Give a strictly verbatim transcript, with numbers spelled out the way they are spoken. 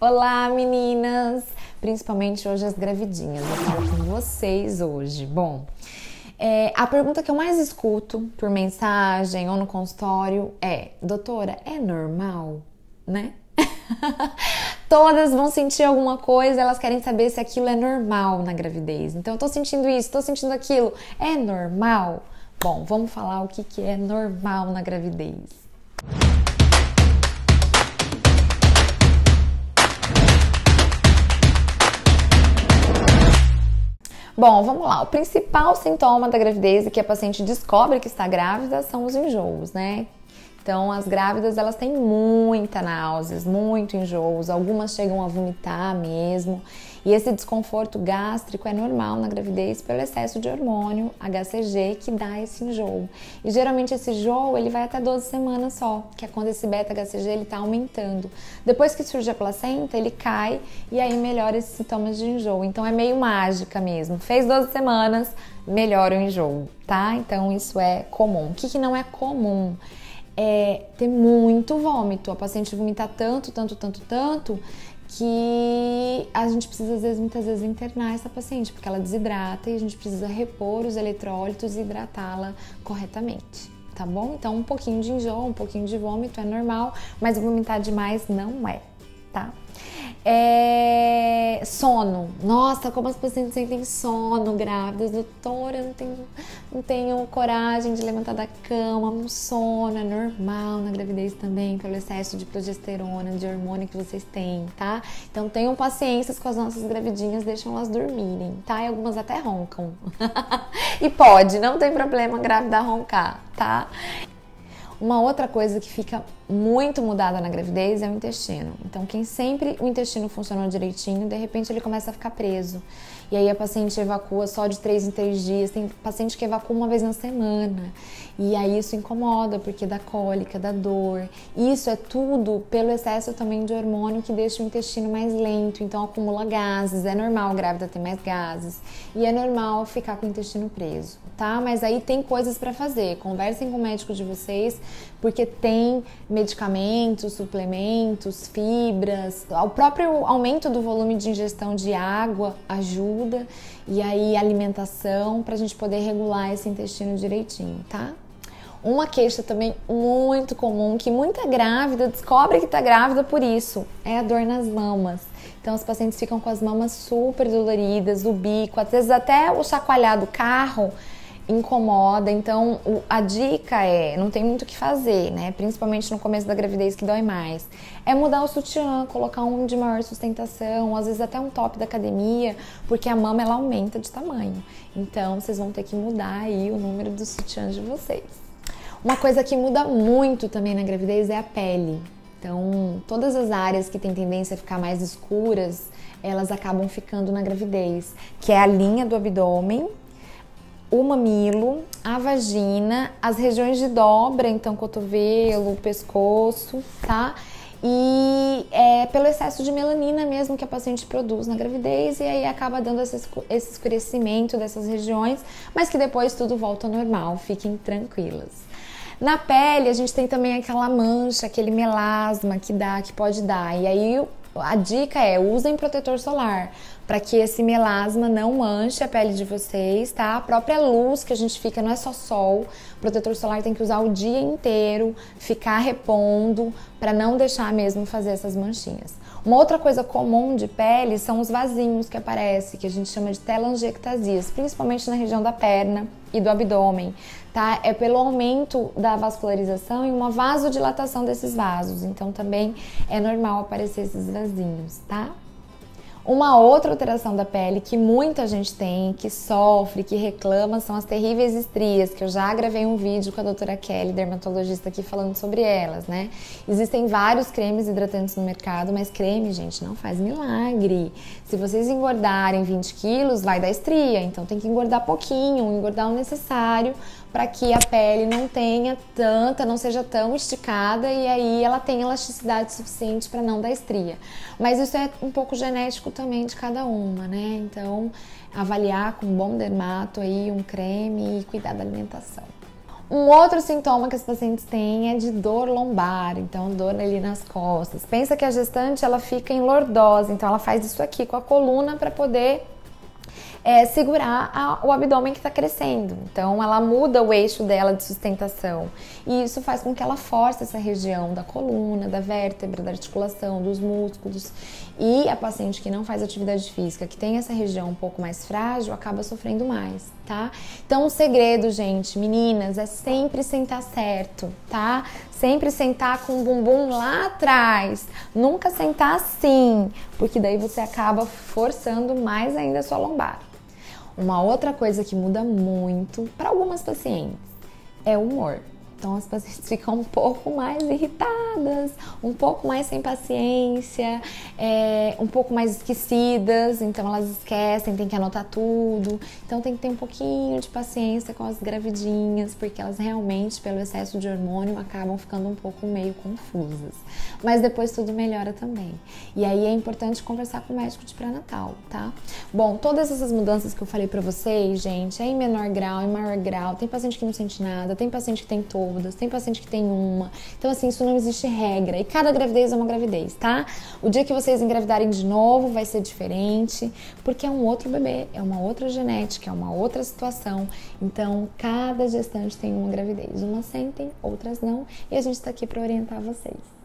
Olá, meninas! Principalmente hoje as gravidinhas. Eu falo com vocês hoje. Bom, é, a pergunta que eu mais escuto por mensagem ou no consultório é: doutora, é normal, né? Todas vão sentir alguma coisa, elas querem saber se aquilo é normal na gravidez. Então, eu tô sentindo isso, tô sentindo aquilo, é normal? Bom, vamos falar o que, que é normal na gravidez. Bom, vamos lá. O principal sintoma da gravidez e que a paciente descobre que está grávida são os enjoos, né? Então, as grávidas, elas têm muita náuseas, muito enjoos, algumas chegam a vomitar mesmo. E esse desconforto gástrico é normal na gravidez pelo excesso de hormônio H C G que dá esse enjoo. E geralmente esse enjoo, ele vai até doze semanas só, que é quando esse beta H C G ele tá aumentando. Depois que surge a placenta, ele cai e aí melhora esses sintomas de enjoo. Então é meio mágica mesmo. Fez doze semanas, melhora o enjoo, tá? Então isso é comum. O que, que não é comum? É ter muito vômito. A paciente vomitar tanto, tanto, tanto, tanto que a gente precisa, às vezes, muitas vezes, internar essa paciente, porque ela desidrata e a gente precisa repor os eletrólitos e hidratá-la corretamente, tá bom? Então, um pouquinho de enjoo, um pouquinho de vômito é normal, mas vomitar demais não é, tá? É... Sono. Nossa, como as pacientes sentem sono grávidas. Doutora, eu não tenho, não tenho coragem de levantar da cama. Um sono é normal na gravidez também, pelo excesso de progesterona, de hormônio que vocês têm, tá? Então tenham paciência com as nossas gravidinhas, deixam elas dormirem, tá? E algumas até roncam. E pode, não tem problema grávida roncar, tá? Uma outra coisa que fica muito mudada na gravidez é o intestino. Então, quem sempre o intestino funcionou direitinho, de repente ele começa a ficar preso. E aí a paciente evacua só de três em três dias. Tem paciente que evacua uma vez na semana. E aí isso incomoda, porque dá cólica, dá dor. Isso é tudo pelo excesso também de hormônio que deixa o intestino mais lento. Então acumula gases. É normal a grávida ter mais gases. E é normal ficar com o intestino preso, tá? Mas aí tem coisas pra fazer. Conversem com o médico de vocês, porque tem medicamentos, suplementos, fibras. O próprio aumento do volume de ingestão de água ajuda. E aí alimentação pra gente poder regular esse intestino direitinho, tá? Uma queixa também muito comum, que muita grávida descobre que tá grávida por isso, é a dor nas mamas. Então as pacientes ficam com as mamas super doloridas, o bico, às vezes até o chacoalhar do carro incomoda. Então a dica é, não tem muito o que fazer, né? Principalmente no começo da gravidez, que dói mais. É mudar o sutiã, colocar um de maior sustentação, às vezes até um top da academia, porque a mama ela aumenta de tamanho. Então vocês vão ter que mudar aí o número dos sutiãs de vocês. Uma coisa que muda muito também na gravidez é a pele. Então, todas as áreas que têm tendência a ficar mais escuras, elas acabam ficando na gravidez, que é a linha do abdômen, o mamilo, a vagina, as regiões de dobra, então cotovelo, pescoço, tá? E é pelo excesso de melanina mesmo que a paciente produz na gravidez, e aí acaba dando esse escurecimento dessas regiões, mas que depois tudo volta ao normal, fiquem tranquilas. Na pele a gente tem também aquela mancha, aquele melasma que dá, que pode dar, e aí a dica é: usem protetor solar para que esse melasma não manche a pele de vocês, tá? A própria luz que a gente fica não é só sol, o protetor solar tem que usar o dia inteiro, ficar repondo para não deixar mesmo fazer essas manchinhas. Uma outra coisa comum de pele são os vasinhos que aparecem, que a gente chama de telangiectasias, principalmente na região da perna e do abdômen, tá? É pelo aumento da vascularização e uma vasodilatação desses vasos, então também é normal aparecer esses vasinhos, tá? Uma outra alteração da pele que muita gente tem, que sofre, que reclama, são as terríveis estrias, que eu já gravei um vídeo com a doutora Kelly, dermatologista, aqui falando sobre elas, né? Existem vários cremes hidratantes no mercado, mas creme, gente, não faz milagre. Se vocês engordarem vinte quilos, vai dar estria, então tem que engordar pouquinho, engordar o necessário para que a pele não tenha tanta, não seja tão esticada, e aí ela tenha elasticidade suficiente para não dar estria. Mas isso é um pouco genético também de cada uma, né? Então, avaliar com um bom dermato aí um creme e cuidar da alimentação. Um outro sintoma que as pacientes têm é de dor lombar, então dor ali nas costas. Pensa que a gestante ela fica em lordose, então ela faz isso aqui com a coluna para poder é, segurar a, o abdômen que está crescendo. Então ela muda o eixo dela de sustentação e isso faz com que ela force essa região da coluna, da vértebra, da articulação, dos músculos. E a paciente que não faz atividade física, que tem essa região um pouco mais frágil, acaba sofrendo mais, tá? Então o segredo, gente, meninas, é sempre sentar certo, tá? Sempre sentar com o bumbum lá atrás, nunca sentar assim, porque daí você acaba forçando mais ainda a sua lombar. Uma outra coisa que muda muito para algumas pacientes é o humor. Então as pacientes ficam um pouco mais irritadas, um pouco mais sem paciência, é, um pouco mais esquecidas, então elas esquecem, tem que anotar tudo. Então tem que ter um pouquinho de paciência com as gravidinhas, porque elas realmente, pelo excesso de hormônio, acabam ficando um pouco meio confusas. Mas depois tudo melhora também. E aí é importante conversar com o médico de pré-natal, tá? Bom, todas essas mudanças que eu falei pra vocês, gente, é em menor grau, em maior grau. Tem paciente que não sente nada, tem paciente que tem todas, tem paciente que tem uma. Então, assim, isso não existe regra. E cada gravidez é uma gravidez, tá? O dia que vocês engravidarem de novo vai ser diferente, porque é um outro bebê, é uma outra genética, é uma outra situação. Então, cada gestante tem uma gravidez. Umas sentem, outras não. E a gente tá aqui pra orientar vocês.